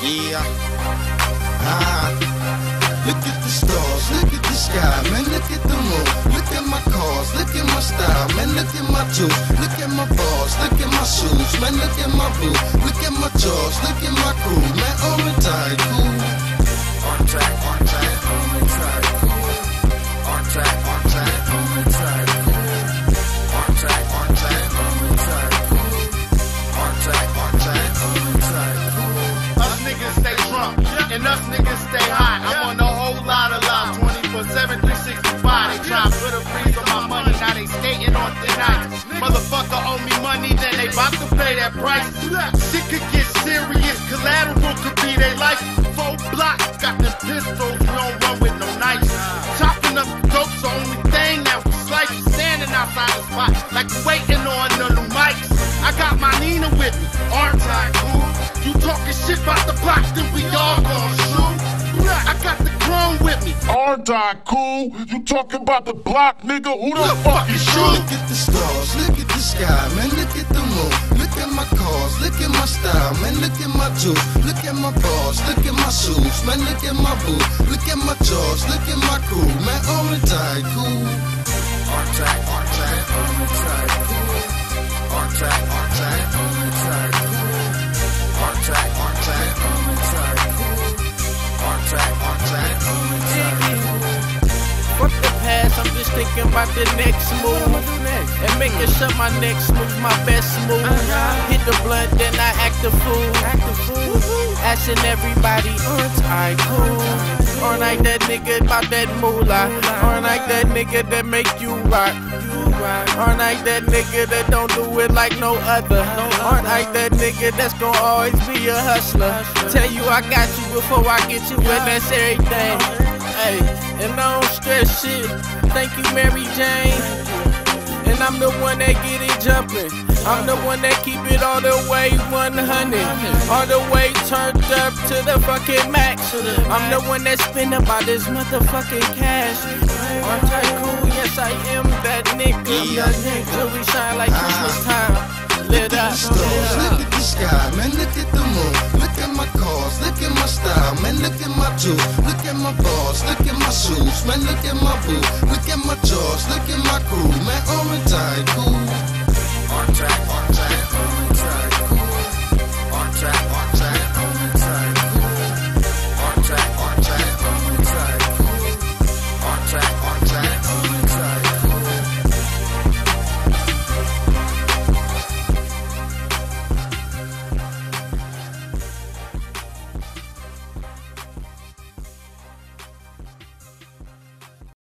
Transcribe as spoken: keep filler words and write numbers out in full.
Yeah. Ah. Look at the stars, look at the sky, man, look at the moon. Look at my cars, look at my style, man, look at my jewels. Look at my bars, look at my shoes, man, look at my boo. Look at my jaws, look at my crew, man, all the time cool. On track, on track, on the time cool. On track, on track, on the time cool. On track, on track, on the time cool. On track, on track, on the time cool. Us niggas stay drunk, and us niggas stay hot. I'm on a whole lot of love, twenty-four seven, three sixty-five. They try to put a freeze on my money, now they skating on thin ice. Motherfucker owe me money, then they bout to pay that price. Shit could get serious, collateral could be their life. Four blocks, got them pistols, we don't run with no knives. Chopping up dope's the only thing that we slice. Standing outside the spot, like waiting on the new mics. I got my Nina with me, aren't I cool? You talking shit about the block, then we all gon' shoot. I got the chrome with me. Aren't I cool? You talking about the block, nigga? Who the fuck is you? Look at the stars, look at the sky, man, look at the moon. Look at my cars, look at my style, man, look at my jewels. Look at my bars, look at my shoes, man, look at my boo. Look at my jaws, look at my crew, man, all the time cool. On track, on track, on the time cool. On track, on track, on the time cool. On track, on track, on the time cool. On track, on track, on the time cool. Fuck the past, I'm just thinking about the next move. And making sure my next move, my best move. Hit the blunt, then I act the fool. Asking everybody, aren't I cool? Aren't I that nigga about that moolah? Aren't I that nigga that make you rock? Aren't I that nigga that don't do it like no other? Aren't I that nigga that's gonna always be a hustler? Tell you I got you before I get you, and that's everything. Hey, and I don't stress shit. Thank you, Mary Jane. And I'm the one that get it jumping. I'm the one that keep it all the way one hundred. All the way turned up to the fucking max. I'm the one that spend about this motherfucking cash. Aren't I cool? Yes, I am that nigga. Till we shine like Christmas time. Lit up. Look at the sky, man, look at the moon. Look at my cars, look at my style, man, look at my jewels. Look at my bars, look at my shoes, man, look at my boo. Look at my jaws, look at my crew, man, all the time cool. On track, on track.